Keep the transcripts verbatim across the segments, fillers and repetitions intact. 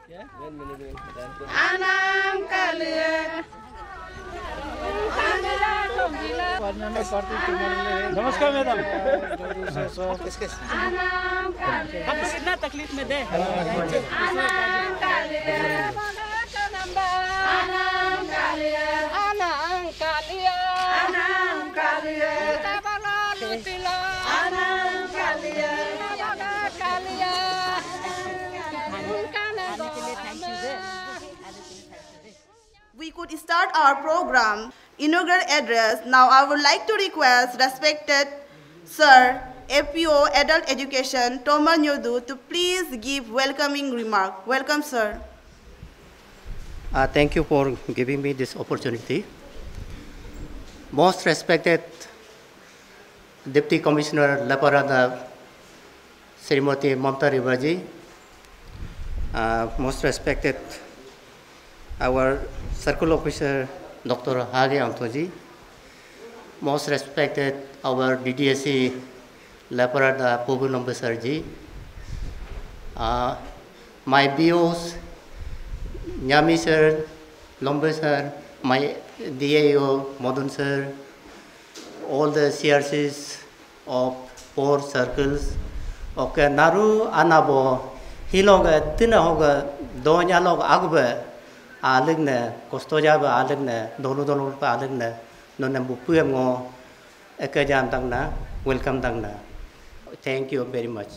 Anam Kalia. नमस्कार madam आपको कितना तकलीफ में दे Anam Kalia. Anam Kalia. Anam Kalia. Anam Kalia. Anam Kalia. We could start our program inaugural address. Now I would like to request respected Sir A P O Adult Education Tomar Nyodu to please give welcoming remark. Welcome, sir. Uh, thank you for giving me this opportunity. Most respected Deputy Commissioner Laparada Srimati Mamta Rivaji, uh, most respected our Circle Officer Doctor Hage Antoji, most respected our D D S C Laparada Pogu Nombasarji, uh, my B Os, Nyami sir, Lombe sir, my D A O, Modun sir, all the C R Cs of four circles, okay, Naru Anabo, Hiloga, Tinahoga, Donya Log Agbe, Aligne, Kostojaba Aligne, Donu Donu Aligne, Nonambu Puemo, Ekajam Dangna, welcome Dangna. Thank you very much.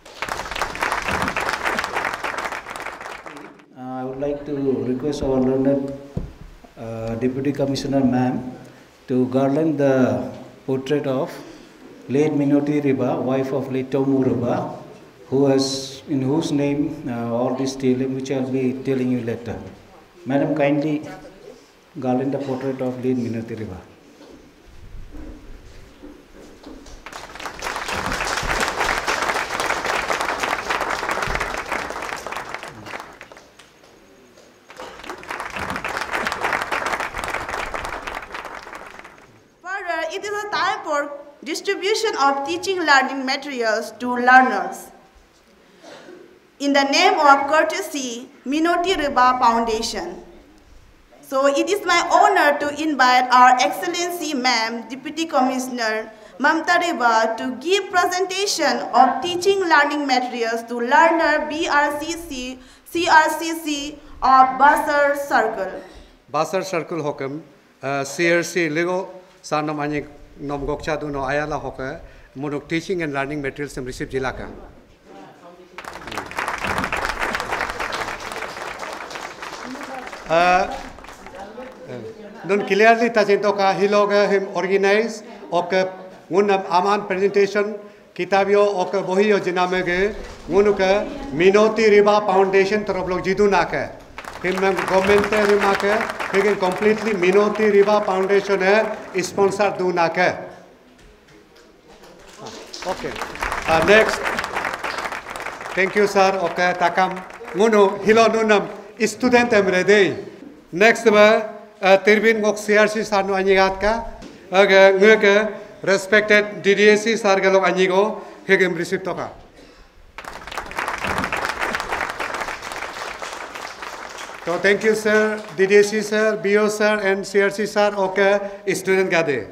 I would like to request our learned uh, Deputy Commissioner ma'am to garland the portrait of late Minoti Riba, wife of late Tomu Riba, who has, in whose name uh, all this tailing, which I will be telling you later. Madam, kindly garland the portrait of late Minoti Riba. It is a time for distribution of teaching learning materials to learners. In the name of courtesy, Minoti Riba Foundation. So it is my honor to invite our Excellency Ma'am, Deputy Commissioner Mamta Riba, to give presentation of teaching learning materials to learner B R C C, C R C C of Basar Circle. Basar Circle Hokum, C R C Lego. Sanam Anik Nom Gokcha Duno Ayala Hoka, Monok teaching and learning materials and receive Jilaka. Don't clearly Tajentoka Hiloga him organize Oka Munam Aman presentation Kitabio Oka Bohio Jinamege Munuka Minoti Riba Foundation Toroblog Jidunaka. Him government Rimaka, he completely Minoti Riba Foundation is sponsored Dunaka. Okay. Uh, next. Thank you, sir. Okay, Takam. Munu, Hilo Nunam, student Emrede. Next, Tirbin Mok C R C Sanu Anigatka. Okay, respected D D S C Sargalo Anigo, Hegem Risitoka. So thank you, sir, D D S C, sir, B O, sir, and C R C, sir. Okay, student Gade.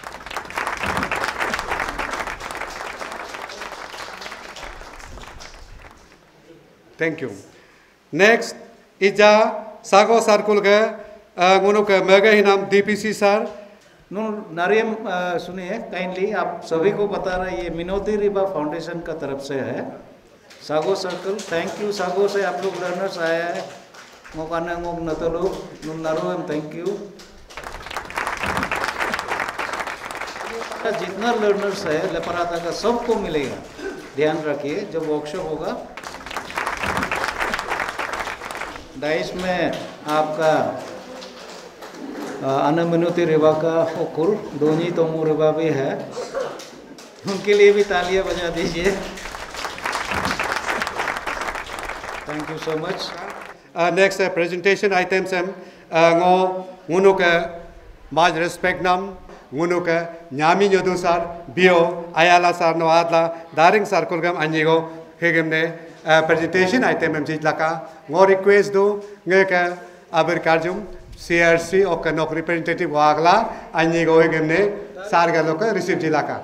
Thank you. Next, Ija Sago Circle के गुनो के mega ही नाम D P C sir. No, नारियम सुनिए kindly आप सभी को बता रहा है ये मिनोती रिबा फाउंडेशन का तरफ से है Sago circle. Thank you Sago से आप लोग लर्नर्स आए हैं. मोकाने मोक नतलो नुनारो एम थैंक यू. जितना लर्नर्स है लेपराता का सबको मिलेगा. ध्यान रखिए जब वर्कशॉप होगा डाइस में आपका अनमिनोती रिबा का कुल दोनी तोमू रिबा भी है. उनके लिए भी तालियां बजा दीजिए. Thank you so much. Uh, next uh, presentation items am ngo ngunu ke maj respect nam ngunu ke nyami nyodu sar bio ayala sar no adla daring sar kulgam anjigo hegem ne presentation item em jit laka ngo request do nge ka aber karjum C R C ok nok representative wagla anyi go gemne sar ga lok receive jilaka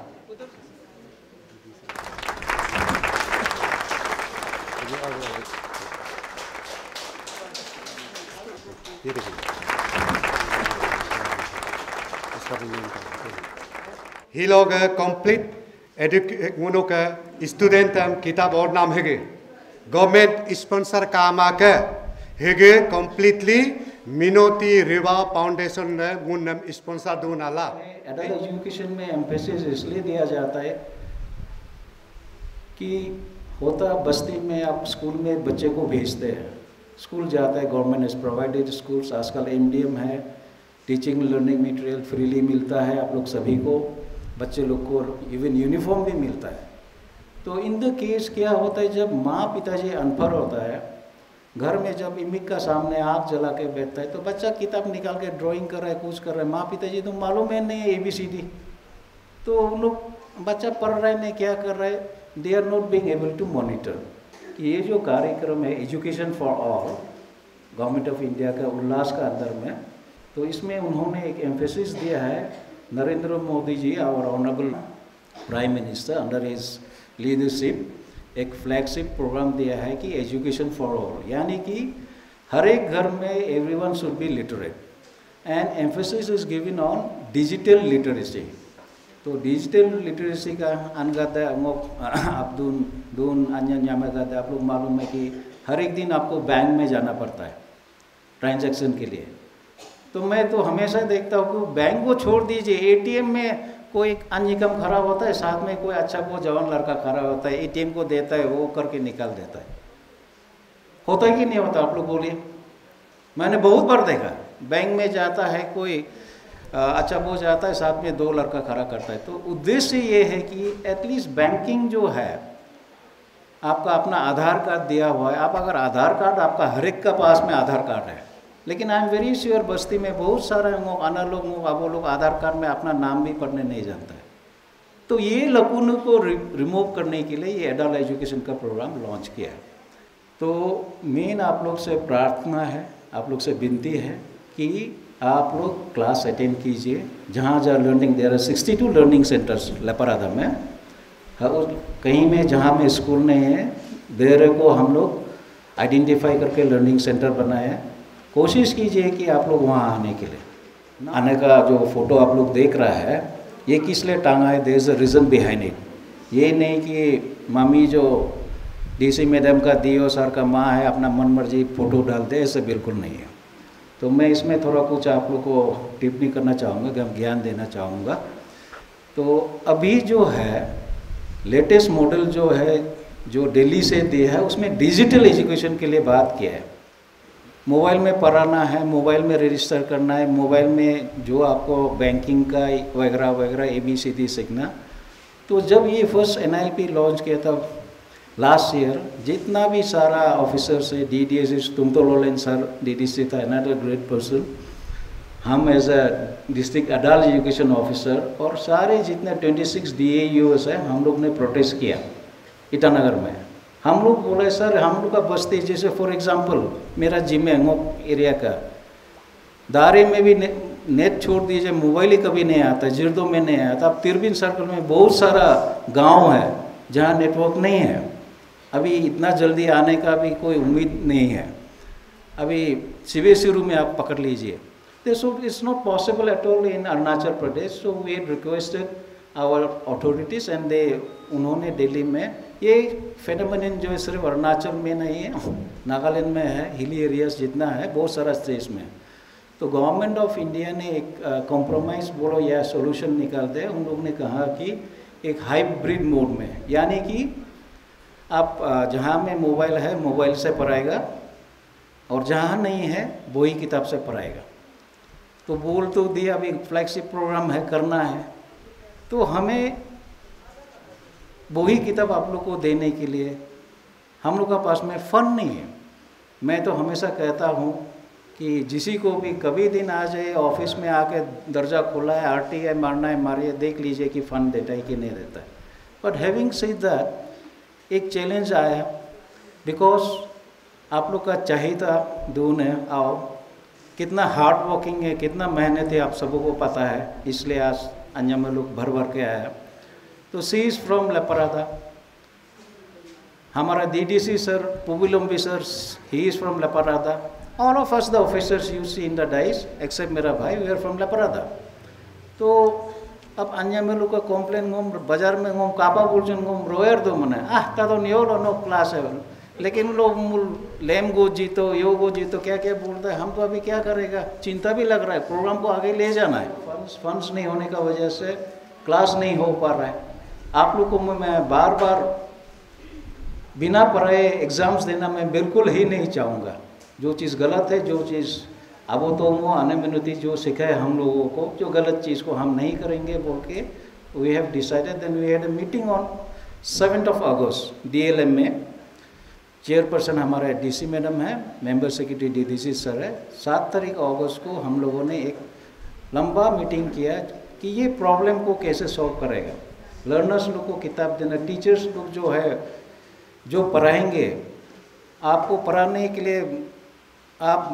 ही लोग complete एडुकेनो का student हम किताब और नाम है government sponsor काम आके है कंप्लीटली मिनोती रिवा फाउंडेशन ने मुन्नम स्पॉन्सर दो नाला एडल्ट एजुकेशन में एम्फेसिस इसलिए दिया जाता है कि होता बस्ती में आप स्कूल में बच्चे को भेजते हैं स्कूल जाता है गवर्नमेंट इज प्रोवाइडेड स्कूल्स आजकल एम डी एम है टीचिंग लर्निंग मटेरियल फ्रीली मिलता है आप लोग सभी को बच्चे लोग को इवन यूनिफॉर्म भी मिलता है तो इन द केस क्या होता है जब माँ पिताजी अनपढ़ होता है घर में जब इमिक का सामने आग जला के बैठता है तो बच्चा किताब निकाल के ड्राइंग कर रहा है कुछ कर रहा है माँ पिताजी तो मालूम है नहीं ए बी सी डी तो उन लोग बच्चा पढ़ रहा है नहीं क्या कर रहा है they are not being able to monitor कि ये जो कार्यक्रम है education for all government of India का उल्लास का अंदर में तो इसमें उन्होंने एक एम्फेसिस दिया है Narendra Modi ji our honourable prime minister under his leadership एक फ्लैगशिप प्रोग्राम दिया है कि एजुकेशन फॉर ऑल यानी कि हर एक घर में everyone should be literate and emphasis is given on digital literacy तो डिजिटल लिटरेसी का अनगत आप दून दून अन्य आप लोग मालूम है कि हर एक दिन आपको बैंक में जाना पड़ता है ट्रांजैक्शन के लिए तो मैं तो हमेशा देखता हूँ कि बैंक को छोड़ दीजिए एटीएम में कोई अन्य कम खड़ा होता है साथ में कोई अच्छा वो जवान लड़का खड़ा होता है एटीएम को देता है वो करके निकाल देता है होता है कि नहीं होता आप लोग बोलिए मैंने बहुत बार देखा बैंक में जाता है कोई अच्छा वो जाता है साथ में दो लड़का खड़ा करता है तो उद्देश्य ये है कि एटलीस्ट बैंकिंग जो है आपका अपना आधार कार्ड दिया हुआ है आप अगर आधार कार्ड आपका हर एक का पास में आधार कार्ड है लेकिन आई एम वेरी श्योर बस्ती में बहुत सारे अन्य लोग वो लोग आधार कार्ड में अपना नाम भी पढ़ने नहीं जानता है तो ये लकून को रिमूव करने के लिए ये एडल्ट एजुकेशन का प्रोग्राम लॉन्च किया है तो मेन आप लोग से प्रार्थना है आप लोग से विनती है कि आप लोग क्लास अटेंड कीजिए जहाँ जहाँ learning there sixty two learning centres Leparada में कहीं में जहाँ में स्कूल नहीं है देर को हम लोग आइडेंटिफाई करके लर्निंग सेंटर बनाए हैं कोशिश कीजिए कि आप लोग वहाँ आने के लिए आने का जो फ़ोटो आप लोग देख रहा है ये किस लिए टांगा है there is a reason behind it ये नहीं कि मम्मी जो डीसी मैडम का दियो सर का माँ है अपना मन मर्जी फ़ोटो डाल दे ऐसे बिल्कुल नहीं है तो मैं इसमें थोड़ा कुछ आप लोग को टिप्पणी करना चाहूँगा ज्ञान देना चाहूँगा तो अभी जो है लेटेस्ट मॉडल जो है जो दिल्ली से दिया है उसमें डिजिटल एजुकेशन के लिए बात किया है मोबाइल में पढ़ाना है मोबाइल में रजिस्टर करना है मोबाइल में जो आपको बैंकिंग का वगैरह वगैरह ए बी सी डी सीखना तो जब ये first N I P launch किया था लास्ट ईयर जितना भी सारा ऑफिसर से डी डी एस तुम तो लोलेन सर डी डी सी था अनदर ग्रेट पर्सन हम as a district adult education officer और सारे जितने twenty six D A U S है हम लोग ने प्रोटेस्ट किया ईटानगर में हम लोग बोले सर हम लोग का बस्ती जैसे फॉर एग्जांपल मेरा जिम है एरिया का दारे में भी ने, नेट छोड़ दीजिए मोबाइल ही कभी नहीं आता जिरदो में नहीं आता अब तिरबिन सर्कल में बहुत सारा गांव है जहां नेटवर्क नहीं है अभी इतना जल्दी आने का भी कोई उम्मीद नहीं है अभी सिवे सिरू में आप पकड़ लीजिए so it's not possible at all in Arunachal Pradesh so we requested our authorities and they उन्होंने दिल्ली में ये फेनोमेनन जो है सिर्फ अरुणाचल में नहीं है नागालैंड में है हिली एरियाज जितना है बहुत सारा स्टेट्स में तो गवर्नमेंट ऑफ इंडिया ने एक कॉम्प्रोमाइज़ बोलो या सॉल्यूशन निकाल दे उन लोगों ने कहा कि एक हाइब्रिड मोड में यानी कि आप जहाँ में मोबाइल है मोबाइल से पढ़ाएगा और जहाँ नहीं है वही किताब से पढ़ाएगा तो बोल तो दिया अभी फ्लैगशिप प्रोग्राम है करना है तो हमें वही किताब आप लोग को देने के लिए हम लोग का पास में फंड नहीं है मैं तो हमेशा कहता हूँ कि जिसी को भी कभी दिन आ जाए ऑफिस में आके दर्जा खोला है आर टी आई मारना है मारिए देख लीजिए कि फ़ंड देता है कि नहीं देता है बट हैविंग सेड दैट एक चैलेंज आया बिकॉज आप लोग का चाहिए दून है आओ कितना हार्ड वर्किंग है, कितना मेहनत है, आप सबों को पता है, इसलिए आज अन्य में लोग भर भर के आया। तो सी इज़ फ्रॉम लपरादा। हमारा DDC sir Pubilambi sir, he is from Leparada. All of us the officers you see in the dais except मेरा भाई, वी आर फ्रॉम लपरादा। तो अब अन्य में लोग का कॉम्प्लेन घूम बाजार में घूम कापा बोलचन घूम रोयर दो मने आह ता तो नियो लो नो क्लास है, लेकिन लोग लेम गो जीतो यो गो जीतो क्या क्या बोलते हैं। हम तो अभी क्या करेगा, चिंता भी लग रहा है, प्रोग्राम को आगे ले जाना है। फंड्स फंड्स नहीं होने का वजह से क्लास नहीं हो पा रहा है। आप लोग को मैं बार बार बिना पढ़ाए एग्ज़ाम्स देना मैं बिल्कुल ही नहीं चाहूँगा। जो चीज़ गलत है, जो चीज़ अब वो तो वो आने मिनती जो सिखाए हम लोगों को, जो गलत चीज़ को हम नहीं करेंगे बोल के we have decided. Then we had a meeting on seventh of August DLM में। चेयरपर्सन हमारे डीसी मैडम है, मेंबर सेक्रेटरी डीडीसी सर है। सात तारीख अगस्त को हम लोगों ने एक लंबा मीटिंग किया कि ये प्रॉब्लम को कैसे सॉल्व करेगा। लर्नर्स लोग को किताब देना, टीचर्स लोग जो है जो पढ़ाएंगे, आपको पढ़ाने के लिए आप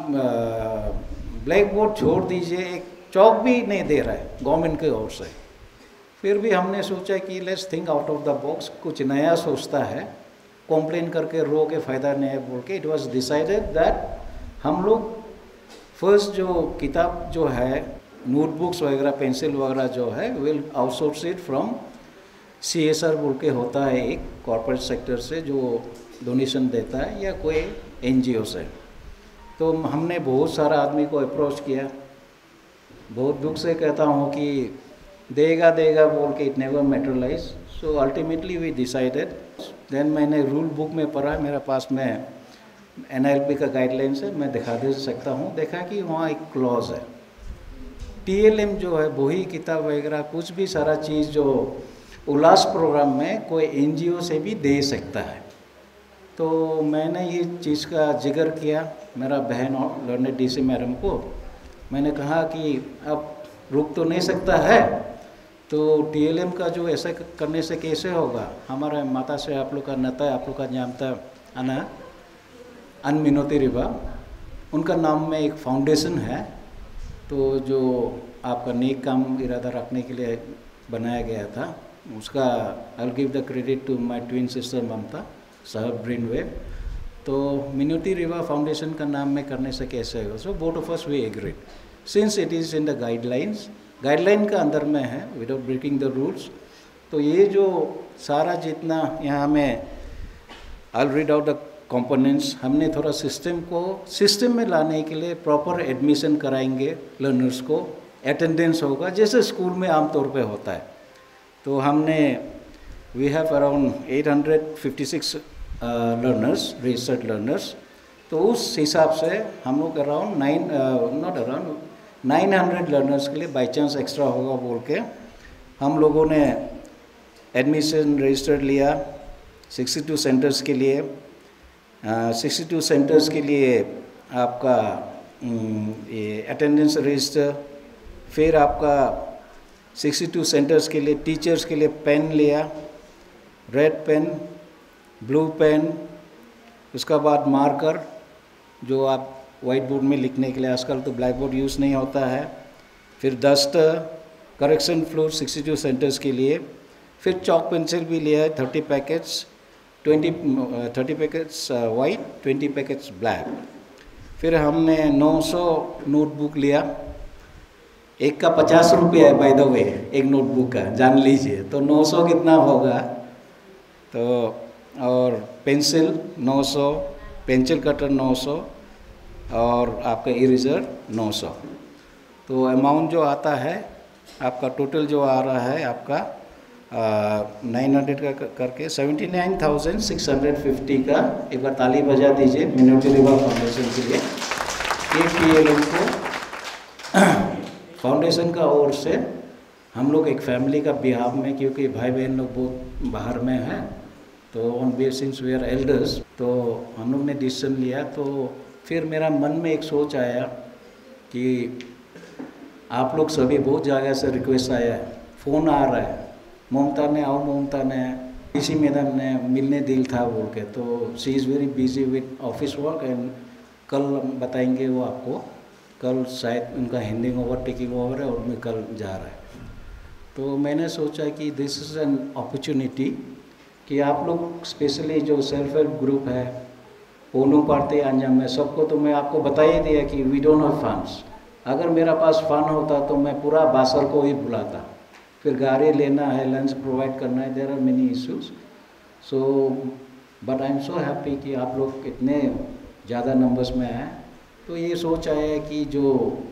ब्लैक बोर्ड छोड़ दीजिए, एक चौक भी नहीं दे रहा है गवर्नमेंट की ओर से। फिर भी हमने सोचा कि let's think out of the box, कुछ नया सोचता है, कॉम्प्लेन करके रो के फ़ायदा नहीं है बोल के इट वाज डिसाइडेड दैट हम लोग फर्स्ट जो किताब जो है नोटबुक्स वगैरह पेंसिल वगैरह जो है will outsource it from C S R बोल के होता है एक कॉर्पोरेट सेक्टर से जो डोनेशन देता है या कोई एन जी ओ से। तो हमने बहुत सारा आदमी को अप्रोच किया, बहुत दुख से कहता हूँ कि देगा देगा बोल के it never materialise. So ultimately we decided. Then मैंने रूल बुक में पढ़ा, मेरे पास में एन एल पी का गाइडलाइंस है, मैं दिखा दे सकता हूँ। देखा कि वहाँ एक क्लॉज है, टी एल एम जो है वही किताब वगैरह कुछ भी सारा चीज़ जो उल्लास प्रोग्राम में कोई एन जी ओ से भी दे सकता है। तो मैंने ये चीज़ का जिक्र किया मेरा बहन और लर्नर डीसी मैडम को। मैंने कहा कि अब रुक तो नहीं सकता है, तो टीएलएम का जो ऐसा करने से कैसे होगा। हमारा माता से आप लोग का नाता, आप लोग का जानता अना अन मिनोती रिबा, उनका नाम में एक फाउंडेशन है, तो जो आपका नेक काम इरादा रखने के लिए बनाया गया था। उसका I will give the credit to my twin sister Mamta साहब ब्रेनवेव। तो मिनोती रिवा फाउंडेशन का नाम में करने से कैसे होगा। So both of us we agreed since it is in the guidelines, guideline का अंदर में है विदाउट ब्रेकिंग द रूल्स। तो ये जो सारा जितना यहाँ में I will read out the components, हमने थोड़ा सिस्टम को सिस्टम में लाने के लिए प्रॉपर एडमिशन कराएंगे लर्नर्स को, अटेंडेंस होगा जैसे स्कूल में आमतौर पे होता है। तो हमने we have around eight hundred fifty six learners, registered learners. तो उस हिसाब से हम लोग around nine not around nine hundred learners के लिए बाई चांस एक्स्ट्रा होगा बोल के हम लोगों ने एडमिशन रजिस्टर्ड लिया सिक्सटी टू सेंटर्स के लिए। सिक्सटी टू सेंटर्स के लिए आपका ये अटेंडेंस रजिस्टर, फिर आपका सिक्सटी टू सेंटर्स के लिए टीचर्स के लिए पेन लिया, रेड पेन, ब्लू पेन, उसका बाद मार्कर जो आप वाइट बोर्ड में लिखने के लिए, आजकल तो ब्लैक बोर्ड यूज़ नहीं होता है, फिर duster, correction floor sixty two centres के लिए, फिर चॉक पेंसिल भी लिया है thirty packets, twenty thirty packets white, twenty packets black. फिर हमने नौ सौ नोटबुक लिया, एक का पचास रुपये है बाय द वे एक नोटबुक का, जान लीजिए। तो नौ सौ कितना होगा। तो और पेंसिल नौ सौ, पेंसिल कटर नौ सौ और आपका इरेजर नौ सौ। तो अमाउंट जो आता है आपका टोटल जो आ रहा है आपका नाइन हंड्रेड का करके seventy nine thousand six hundred fifty का। एक बार ताली बजा दीजिए मिनोटी रिवा फाउंडेशन के लिए। के पी एल एम को फाउंडेशन का ओर से हम लोग एक फैमिली का बिहाव में, क्योंकि भाई बहन लोग बहुत बाहर में हैं, तो ऑन बे सिंस वी आर एल्डर्स, तो हम लोग ने डिसीजन लिया। तो फिर मेरा मन में एक सोच आया कि आप लोग सभी बहुत जगह से रिक्वेस्ट आया है, फ़ोन आ रहा है, ममता ने आओ, ममता ने इसी मैडम ने मिलने दिल था बोल के, तो she is very busy with office work and कल बताएंगे वो आपको। कल शायद उनका हैंडिंग ओवर टेकिंग ओवर है और मैं कल जा रहा है। तो मैंने सोचा कि दिस इज़ एन अपॉर्चुनिटी कि आप लोग स्पेशली जो सेल्फ हेल्प ग्रुप है पोनू पार्टी अंजाम में सबको, तो मैं आपको बता ही दिया कि वी डोंट हैव फंड्स। अगर मेरा पास फंड होता तो मैं पूरा बासर को ही बुलाता, फिर गाड़ी लेना है, लंच प्रोवाइड करना है, there are many issues. So but I am so happy कि आप लोग इतने ज़्यादा नंबर्स में आए। तो ये सोच आया है कि जो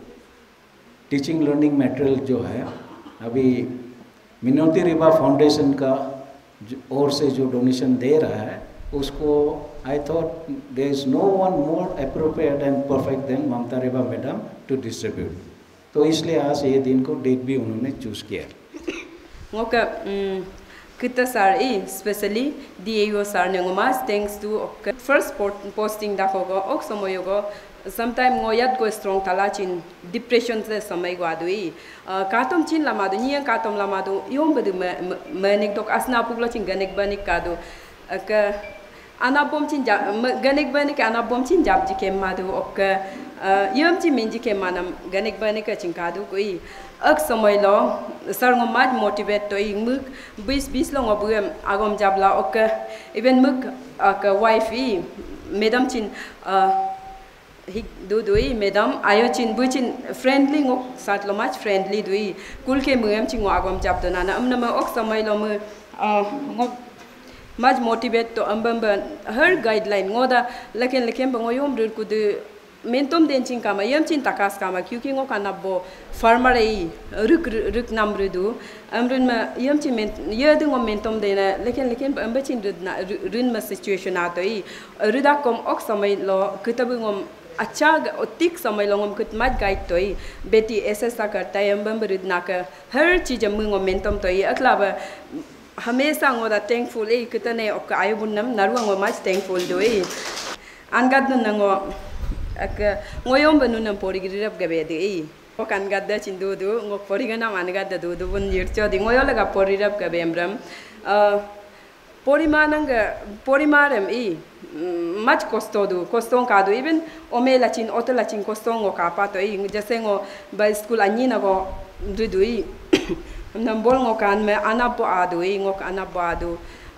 टीचिंग लर्निंग मटेरियल जो है अभी मिनोती रिबा फाउंडेशन का ओर से जो डोनेशन दे रहा है उसको I thought there is no one more appropriate and perfect then Mamta Riba madam to distribute. तो इसलिए आज ये दिन को डेट भी उन्होंने चूज़ किया। ngoka kita sar e especially dio sar nengomas thanks to first posting da hogo ok samoyogo sometime ngoyat go strong talachin depression se samai go adui katom chin lama do niang katom lama do yom bedu manik dok asna puglo chin ganek banik kadu ka anabom chin ganek banik anabom chin jab ji kem madu ok yom chi min ji kem manam ganek banik chin kadu koi ak samay lo sarngo mat motivate to ing muk bis bis lo ngobum agom jabla ok even muk ak wife e madam chin hi do doi madam ayo chin bu chin friendly ngok sat lo mat friendly doi kul ke muam chin ngo agom jab do na am na ma ok samay lo mu ngok mat motivate to ambam her guideline ngoda laken laken bango yom rir ku de mentom den chin kama yam chin takas kama kyuki ngo kana bo farmer ei ruk ruk namru du amrun ma yam chin men yed ngo mentom de na leken leken amba chin rin ma situation atoi ruda kom ok samay lo kitabu ngom अच्छा उतिक समय लोगों को मत guide तो ही बेटी ऐसा सा करता है हम बंबर इतना कर हर चीज़ हम मुंगो मेंटम तो ही अगला बार हमेशा ngoda thankful eh kitane ok ayubunam narwa mach thankful do eh angad nango ak ngoyom benunam porigirap gabe de eh ok angad da chindu do ngok porigana angad da do do bun yircho di ngoyo laga porirap gabe ambram porimananga porimaram eh mach costo do coston ka do even omela chin otela chin coston ngo ka pa to eh jase ngo ba school anina go du do eh nambol ngo kan me anapo adu e ngo anapo adu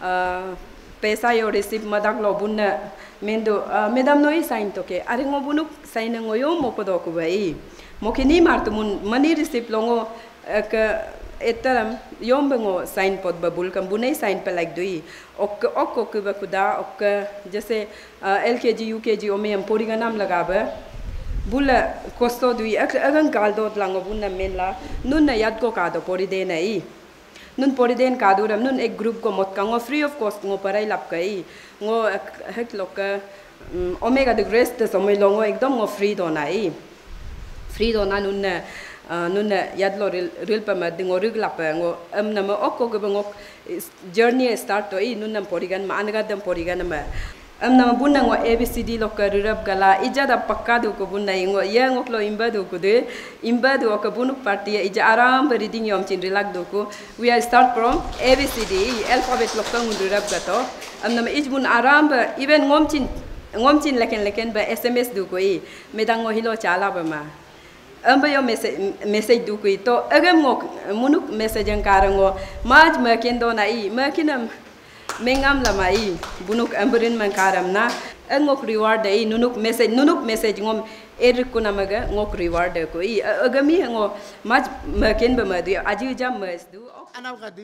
pesa yo receive madak lo bunna mendo medam no i sign to ke are ngo bunuk sign ngo yo moko do ko bai mokini martu mun mani receive lo ngo ka etaram yom ngo sign pot babul kam bunai sign pe like doi ok ok ok ba kuda ok जैसे lkg ukg ome am pori ga naam lagabe बुला कोस्तो दुई अगन काल्दो लांगो बुना मेला नुन न याद को कादो पोरिदे नहीं नुन पोरिदेन कादो रम नुन एक ग्रुप को मत कांगो फ्री ऑफ कॉस्ट ngो पराई लाप कई ngो हेक लोक ओमेगा द ग्रेस्ट समय लोंगो एकदम ngो फ्री दो नहीं फ्री दो ना नुन नुन याद लो रिल रिल पर मत ngो रिग लाप ngो अम नम ओको गब ngो जर्नी स्टार्ट तो ई नुन नम पोरिगन मा अनगा दम पोरिगन म am na bunna ngo abcd lokka rurab gala ijada pakka du ko bunna ngo yang oklo imba du ko de imba du ko bunuk party ija aram reading yom chin relax du ko we are start from abcd alphabet lokka rurab gato am na ij bun aram even ngom chin ngom chin leken leken ba sms du ko e medang ngo hilo chala ba ma amba yo message message du ko to agam ngo munuk message ang karango maj ma kendo na i ma kinam mengam lamai bunuk amberin man karam na ngok reward dei nunuk message nunuk message ngom erik kuna maga ngok reward ko i agami ngo maj maken ba madu aji jam mas du anaw kadi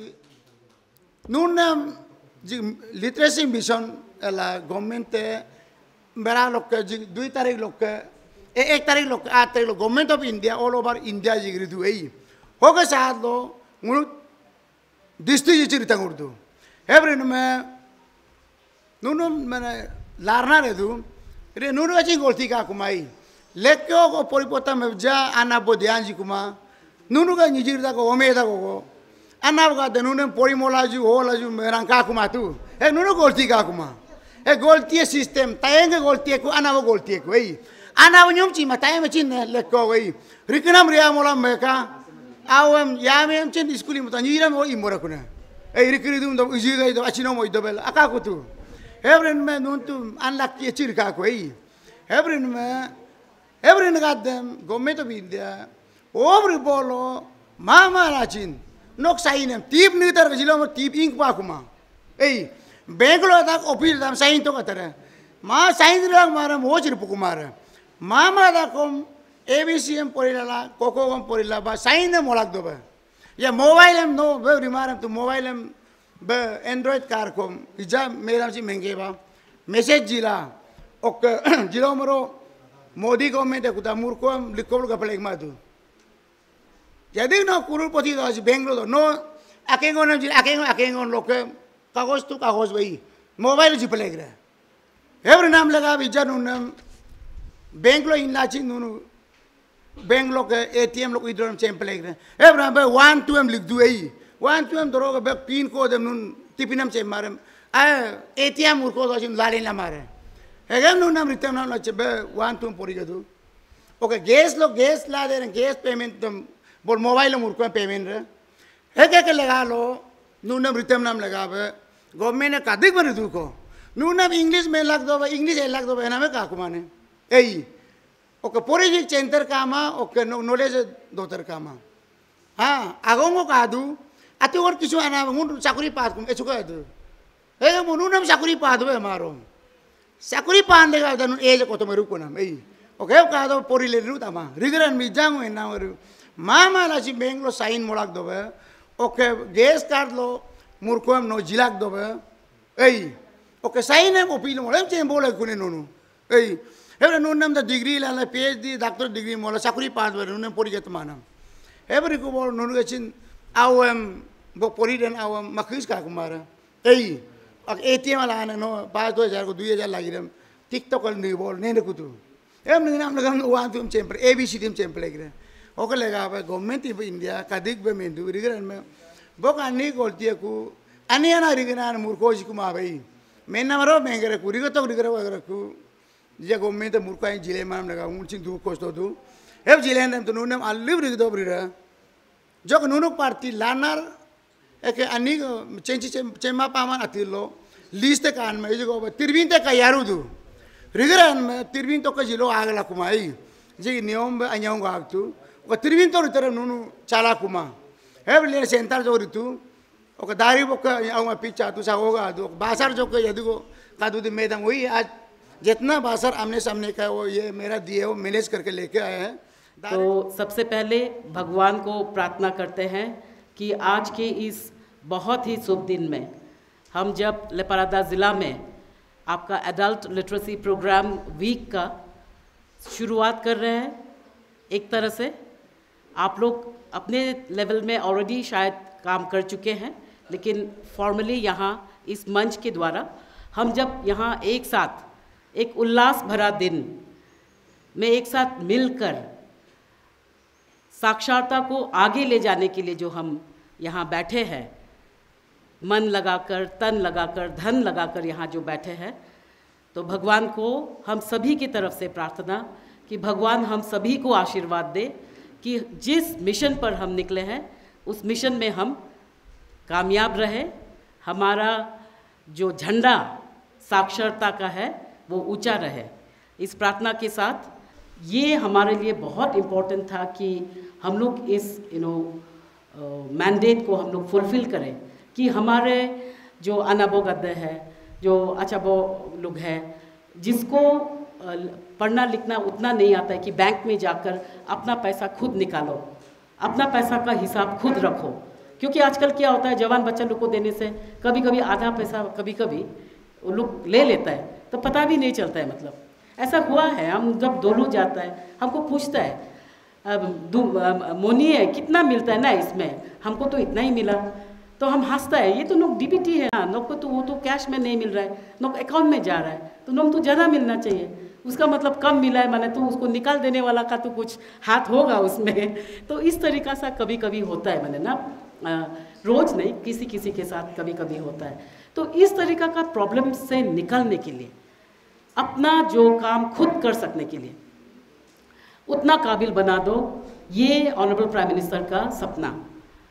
nunam literacy mission la government bera lok dui tarik lok e ek tarik lok at tarik lok government of india all over india jigri du ei hoga saad lo ngunu district jiri tangurdu every me nunu mane larna redu re nunu achi golti ka kumai lekko ko poripota me ja ana bodyanji kuma nunu ga nijir da ko ome da ko ana ga de nunu porimola ju hola ju meran ka kuma tu e nunu golti ka kuma e golti system tayenge golti ko ana go golti ko ei ana nyum chi ma tayeme chin lekko ei rikinam ria mola me ka awem yamem chin skuli muta nira mo imora kuna ए रिकरी दुम दो easy गई दो अचिनो मोई दो bell अका को तू हेब्रिन में नून तू अनलकी चिरका को ई हेब्रिन में हेब्रिन गादम गोमे तो बिंदिया ओब्रि बोलो मामा राचिन नोक साइन तीप नीतर जिलो में तीप इंक पाकुमा ए बेंगलो तक ऑफिस दाम साइन तो कतरे मा साइन रंग मारा मोच रिपुकुमार मामा दाकोम एबीसीएम पोरिला कोकोगम पोरिला बा साइन मोलाक दो बे या मोबाइल एम नो बे रिमार तो मोबाइल एम बे एंड्रॉइड कार कोम इजा मेरा जी महंगे बा मैसेज जिला ओक जिलो मरो मोदी गवर्नमेंट कुता मुरको लिखोल गपलेक मादु यदि नो कुरुपति दो बेंगलो नो अकेंगो न जी अकेंगो अकेंगो लोक कागज तो कागज भाई मोबाइल जिपलेक रे एवरी नाम लगा इजा नुनम बेंगलो इनाची नुनु बेंगलो के एटीएम लोग इधर हम चैंपलेक रे एवरी नाम वन टू एम लिख दो ए वन टू एम दरो के पिन कोड नुन टिपिनम से मारे आ एटीएम मुरको दो जिन लाले ना मारे हेगम नुनम रिटर्न नाम लचे बे वन टू एम पोरी जदू ओके गैस लो गैस ला दे गैस पेमेंट तुम बोल मोबाइल मुरको पेमेंट रे हेके के लगा लो नुनम रिटर्न नाम लगा बे गवर्नमेंट ने कादिक बने दू को नुनम इंग्लिश में लग दो इंग्लिश लग दो ना में का कुमाने ए ओके पूरी जी चेंटर कामा ओके नॉलेज दोतर कामा हाँ आगोंगो कादू अति और किसी आना मुन चाकरी पास कुम एचुका दू ए मुनुनम चाकरी पास दो हमारो चाकरी पान लेगा दनु एज को तो मेरू को नाम ए ओके कादो पूरी ले रू तमा रिगरन मी जांगो ना मरू मामा लाची बेंगलो साइन मोलाक दो ओके गैस कार्ड लो मुरकोम नो जिलाक दो ए ओके साइन एम ओपील मोले चेम बोले कुने नोनु ए एवरे नोनम द डिग्री लाला पीएचडी डॉक्टर डिग्री मोला चाकरी पास वर नोनम पोरिगत मानम एवरी को बोल नोनु गचिन आवम बो पोरिदन आवम मखिस का कुमार ए अक एटीएम ला न नो पाँच दो हज़ार को दो हज़ार लागिरम टिकटॉक नि बोल ने कुतु एम नि नाम लगम वन तुम चेंपर एबीसी टीम चेंपर लेगरे ओके लेगा बे गवर्नमेंट ऑफ इंडिया कादिक बे मेंदु रिगरन में बो कानी गोलती को अनियाना रिगनान मुरकोज कुमा भाई मेना मरो मेंगरे कुरी को तो रिगरे वगैरह को जे गवर्नमेंट मुरकाई जिले माम लगा उनचिन दु कोस्तो दु एब जिले ने तो नुनम अलिव रिग दो ब्रिरा जो नुनुक पार्टी लानर एक अनि चेंची चेमा पामान अतिलो लिस्ट कान में जो तिरबिन ते कयारु दु रिगरन में तिरबिन तो का जिलो आगला कुमाई जे नियम अन्याउ गागतु व तिरबिन तो रितर नुनु चाला कुमा एब ले सेंटर जो रितु ओके दारी बोक आउ पिचा तू सा होगा दो बासर जो के यदि को कादू दी मैदान वही आज जितना बासर आमने सामने का वो ये मेरा दिए वो मैनेज करके लेके आए हैं। तो सबसे पहले भगवान को प्रार्थना करते हैं कि आज के इस बहुत ही शुभ दिन में हम जब लेपारादा ज़िला में आपका एडल्ट लिटरेसी प्रोग्राम वीक का शुरुआत कर रहे हैं। एक तरह से आप लोग अपने लेवल में ऑलरेडी शायद काम कर चुके हैं, लेकिन फॉर्मली यहाँ इस मंच के द्वारा हम जब यहाँ एक साथ एक उल्लास भरा दिन में एक साथ मिलकर साक्षरता को आगे ले जाने के लिए जो हम यहाँ बैठे हैं, मन लगाकर, तन लगाकर, धन लगाकर यहाँ जो बैठे हैं, तो भगवान को हम सभी की तरफ से प्रार्थना कि भगवान हम सभी को आशीर्वाद दे कि जिस मिशन पर हम निकले हैं उस मिशन में हम कामयाब रहे, हमारा जो झंडा साक्षरता का है वो ऊंचा रहे। इस प्रार्थना के साथ ये हमारे लिए बहुत इम्पोर्टेंट था कि हम लोग इस यू नो मैंडेट को हम लोग फुलफिल करें कि हमारे जो अनाबोगद्दे है, जो अचाबो लोग हैं, जिसको पढ़ना लिखना उतना नहीं आता है कि बैंक में जाकर अपना पैसा खुद निकालो, अपना पैसा का हिसाब खुद रखो, क्योंकि आजकल क्या होता है जवान बच्चा लोग को देने से कभी कभी आधा पैसा कभी कभी वो लोग ले लेता है तो पता भी नहीं चलता है। मतलब ऐसा हुआ है, हम जब दोनों जाता है हमको पूछता है अब मोनी है कितना मिलता है ना, इसमें हमको तो इतना ही मिला, तो हम हंसता है ये तो नोक डीबीटी है, नोक को तो वो तो कैश में नहीं मिल रहा है, नोक अकाउंट में जा रहा है, तो नोक तो ज़्यादा मिलना चाहिए, उसका मतलब कम मिला है माने तो उसको निकाल देने वाला का तो कुछ हाथ होगा उसमें। तो इस तरीक़ा सा कभी कभी होता है, मैंने ना रोज़ नहीं किसी किसी के साथ कभी कभी होता है। तो इस तरीक़ा का प्रॉब्लम से निकलने के लिए, अपना जो काम खुद कर सकने के लिए उतना काबिल बना दो, ये ऑनरेबल प्राइम मिनिस्टर का सपना।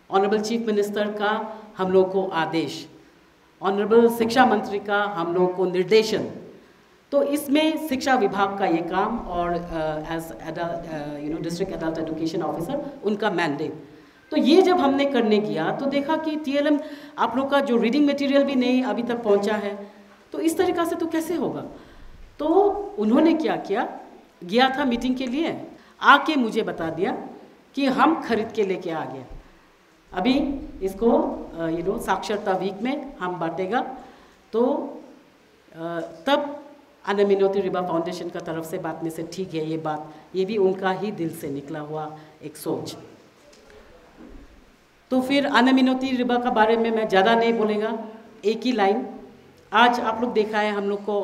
ऑनरेबल चीफ मिनिस्टर का हम लोग को आदेश, ऑनरेबल शिक्षा मंत्री का हम लोग को निर्देशन। तो इसमें शिक्षा विभाग का ये काम और as you know district adult education officer उनका मैंडेट। तो ये जब हमने करने गया तो देखा कि टीएलएम आप लोग का जो रीडिंग मटेरियल भी नहीं अभी तक पहुंचा है, तो इस तरीक़ा से तो कैसे होगा। तो उन्होंने क्या किया, गया था मीटिंग के लिए, आके मुझे बता दिया कि हम खरीद के लेके आ गए। अभी इसको यू नो साक्षरता वीक में हम बांटेगा। तो uh, तब अन्ना मिनोती रिबा फाउंडेशन का तरफ से बात में से ठीक है ये बात, ये भी उनका ही दिल से निकला हुआ एक सोच। तो फिर अन्ना मिनोती रिबा का बारे में मैं ज़्यादा नहीं बोलेगा, एक ही लाइन। आज आप लोग देखा है हम लोग को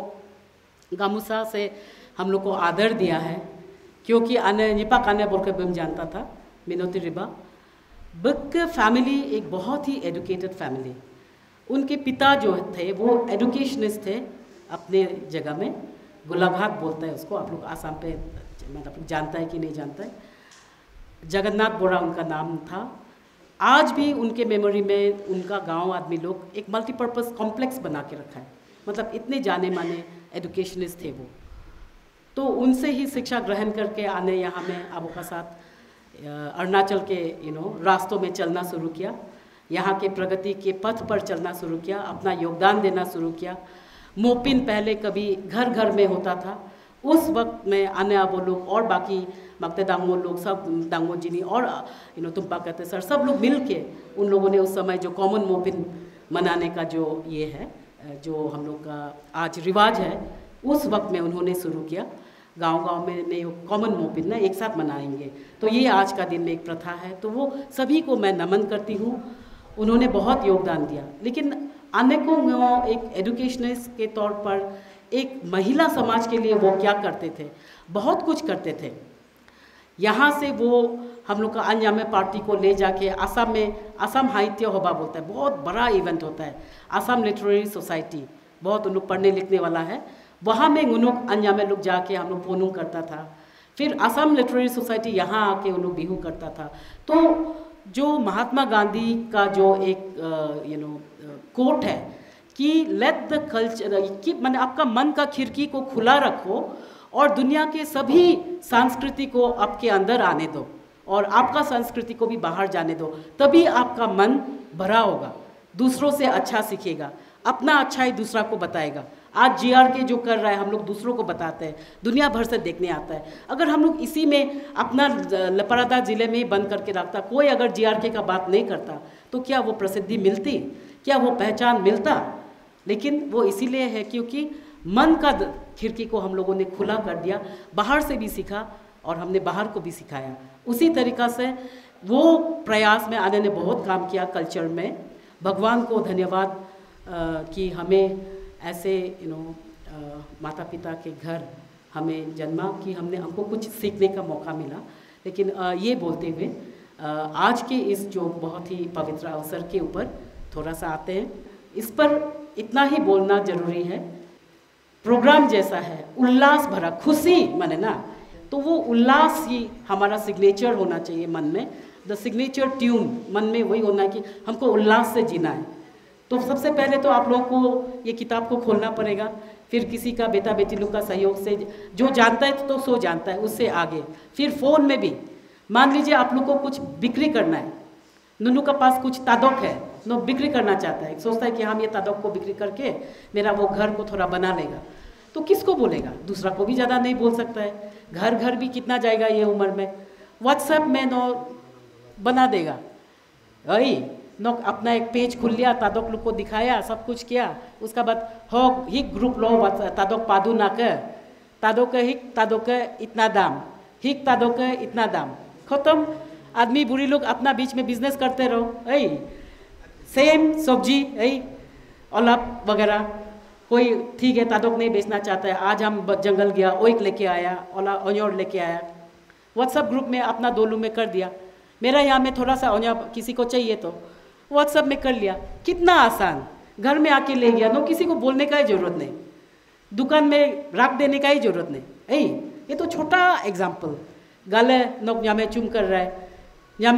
गामुसा से हम लोग को आदर दिया है, क्योंकि अन्ना निपा कान्या बोल के बम जानता था मिनोती रिबा। बक फैमिली एक बहुत ही एजुकेटेड फैमिली, उनके पिता जो थे वो एजुकेशनिस्ट थे अपने जगह में, गोलाघाट बोलता है उसको, आप लोग आसाम पे मतलब जानता है कि नहीं जानता है, जगन्नाथ बोरा उनका नाम था। आज भी उनके मेमोरी में उनका गांव आदमी लोग एक मल्टीपर्पज़ कॉम्प्लेक्स बना के रखा है, मतलब इतने जाने माने एजुकेशनिस्ट थे वो। तो उनसे ही शिक्षा ग्रहण करके आने यहाँ में आबू का साथ अरुणाचल के यू नो रास्तों में चलना शुरू किया, यहाँ के प्रगति के पथ पर चलना शुरू किया, अपना योगदान देना शुरू किया। मोपिन पहले कभी घर घर में होता था, उस वक्त में अन्य आबो लोग और बाकी मकते दांगो लोग सब दांगो जिनी और यू नो तुम्पा कहते सर सब लोग मिल के उन लोगों ने उस समय जो कॉमन मोपिन मनाने का जो ये है जो हम लोग का आज रिवाज है, उस वक्त में उन्होंने शुरू किया। गांव-गांव में नहीं कॉमन मोपिन ना एक साथ मनाएंगे, तो ये आज का दिन में एक प्रथा है। तो वो सभी को मैं नमन करती हूँ, उन्होंने बहुत योगदान दिया। लेकिन अन्य को एक एजुकेशनिस्ट के तौर पर एक महिला समाज के लिए वो क्या करते थे, बहुत कुछ करते थे। यहाँ से वो हम लोग का अन्यामे पार्टी को ले जाके आसाम में, आसाम साहित्य होबा बोलता है, बहुत बड़ा इवेंट होता है, आसाम लिटरेरी सोसाइटी, बहुत उन लोग पढ़ने लिखने वाला है, वहाँ में उन लोग अन्यामे लोग जाके हम लोग पोनू करता था। फिर आसाम लिटरेरी सोसाइटी यहाँ आके उन लोग बिहू करता था। तो जो महात्मा गांधी का जो एक यू नो कोट है कि लेट द कल्चर कि मैंने आपका मन का खिड़की को खुला रखो और दुनिया के सभी संस्कृति को आपके अंदर आने दो और आपका संस्कृति को भी बाहर जाने दो, तभी आपका मन भरा होगा, दूसरों से अच्छा सीखेगा, अपना अच्छाई दूसरा को बताएगा। आज जीआर के जो कर रहा है हम लोग दूसरों को बताते हैं, दुनिया भर से देखने आता है। अगर हम लोग इसी में अपना लपरादा ज़िले में ही बंद करके रखता, कोई अगर जीआर के का बात नहीं करता, तो क्या वो प्रसिद्धि मिलती, क्या वो पहचान मिलता? लेकिन वो इसीलिए है क्योंकि मन का खिड़की को हम लोगों ने खुला कर दिया, बाहर से भी सीखा और हमने बाहर को भी सिखाया। उसी तरीक़ा से वो प्रयास में आने ने बहुत काम किया कल्चर में। भगवान को धन्यवाद कि हमें ऐसे यू नो माता पिता के घर हमें जन्मा कि हमने हमको कुछ सीखने का मौका मिला। लेकिन आ, ये बोलते हुए आ, आज के इस जो बहुत ही पवित्र अवसर के ऊपर थोड़ा सा आते हैं, इस पर इतना ही बोलना जरूरी है। प्रोग्राम जैसा है, उल्लास भरा, खुशी माने ना, तो वो उल्लास ही हमारा सिग्नेचर होना चाहिए मन में। द सिग्नेचर ट्यून मन में वही होना है कि हमको उल्लास से जीना है। तो सबसे पहले तो आप लोगों को ये किताब को खोलना पड़ेगा, फिर किसी का बेटा बेटी लोग का सहयोग से, जो जानता है तो सो जानता है, उससे आगे। फिर फ़ोन में भी मान लीजिए आप लोग को कुछ बिक्री करना है, नुनू का पास कुछ तादोक है, नो बिक्री करना चाहता है, सोचता है कि हम ये तादोक को बिक्री करके मेरा वो घर को थोड़ा बना लेगा, तो किसको बोलेगा? दूसरा को भी ज़्यादा नहीं बोल सकता है। घर घर भी कितना जाएगा ये उम्र में, व्हाट्सएप में नो बना देगा, वही नो अपना एक पेज खुल लिया, तादोक लोग को दिखाया, सब कुछ किया, उसका बाद हो हिक ग्रुप लो तादोक पादू ना कर, तादोक हिक तादोक इतना दाम, हिक तादोक इतना दाम, खत्म। आदमी बुरी लोग अपना बीच में बिजनेस करते रहो, ऐ सेम सब्जी ऐ औलाप वगैरह। कोई ठीक है तादोक नहीं बेचना चाहता है, आज हम जंगल गया ओइक लेके आया, ओला ओन्योर लेके आया, व्हाट्सएप ग्रुप में अपना दोलू में कर दिया। मेरा यहाँ में थोड़ा सा ओन्या किसी को चाहिए तो व्हाट्सएप में कर लिया, कितना आसान, घर में आके ले गया, नो किसी को बोलने का ही जरूरत नहीं, दुकान में रख देने का ही जरूरत नहीं। ऐ ये तो छोटा एग्जाम्पल, गाले नो यहाँ में चुम कर रहा है, यहाँ में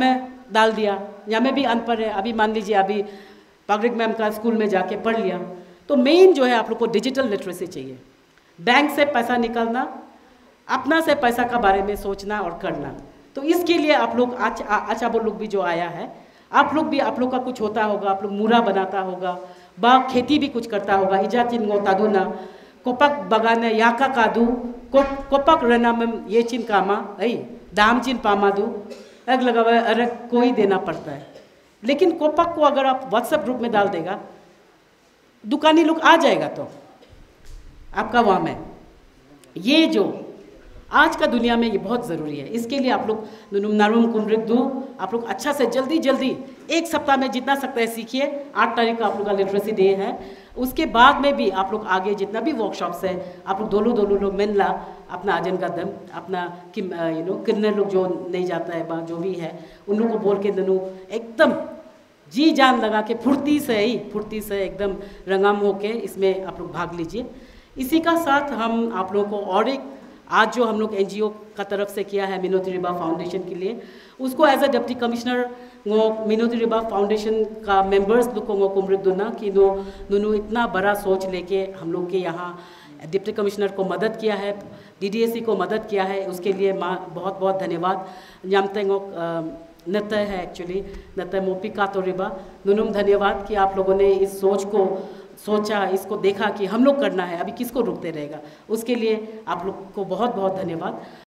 डाल दिया, या मैं भी अनपढ़ है, अभी मान लीजिए अभी पागरिक मैम का स्कूल में जाके पढ़ लिया। तो मेन जो है आप लोग को डिजिटल लिटरेसी चाहिए। बैंक से पैसा निकालना, अपना से पैसा का बारे में सोचना और करना। तो इसके लिए आप लोग अच्छा अच्छा वो लोग भी जो आया है, आप लोग भी, आप लोग का कुछ होता होगा, आप लोग मूरा बनाता होगा, बा खेती भी कुछ करता होगा, इजा चिन गो तादुना कोपक बगाने याका कादू कोपक रना में ये चिन कामा ऐ दाम चिन पामादू अग लगा हुआ है, अरे कोई देना पड़ता है। लेकिन कोपक को अगर आप व्हाट्सएप ग्रुप में डाल देगा, दुकानी लोग आ जाएगा तो आपका वहाँ में। ये जो आज का दुनिया में ये बहुत ज़रूरी है। इसके लिए आप लोग नारुम कुमरिक दू आप लोग अच्छा से जल्दी जल्दी एक सप्ताह में जितना सकता है सीखिए। आठ तारीख का आप लोग का लिटरेसी डे है। उसके बाद में भी आप लोग आगे जितना भी वर्कशॉप्स है, आप लोग दोनों दोनों लोग मिल ला अपना अजन का दम अपना कि यू नो कितने लोग जो नहीं जाता है, जो भी है उन लोग को बोल के दोनों एकदम जी जान लगा के फुर्ती से ही फुर्ती से एकदम रंगाम होके इसमें आप लोग भाग लीजिए। इसी का साथ हम आप लोगों को और एक आज जो हम लोग एनजीओ का तरफ से किया है मिनोती रिबा फाउंडेशन के लिए, उसको एज अ डिप्टी कमिश्नर वो मिनोती रिबा फाउंडेशन का मेंबर्स लोग को कुमरिक दुना कि नो दोनों इतना बड़ा सोच लेके हम लोग के यहाँ डिप्टी कमिश्नर को मदद किया है, डीडीएससी को मदद किया है। उसके लिए माँ बहुत बहुत धन्यवाद। जामतेंगो नत है एक्चुअली नत मोपी का तो रिबा दोनों धन्यवाद कि आप लोगों ने इस सोच को सोचा, इसको देखा कि हम लोग करना है, अभी किसको रुकते रहेगा। उसके लिए आप लोग को बहुत बहुत धन्यवाद।